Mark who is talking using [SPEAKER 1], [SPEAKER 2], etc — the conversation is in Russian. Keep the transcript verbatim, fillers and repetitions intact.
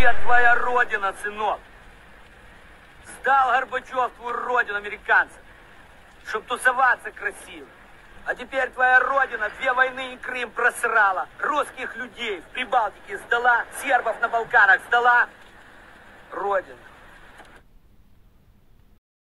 [SPEAKER 1] Где твоя родина, сынок? Сдал Горбачев твою родину американцам, чтоб тусоваться красиво. А теперь твоя родина две войны и Крым просрала. Русских людей в Прибалтике сдала, сербов на Балканах сдала. Родина.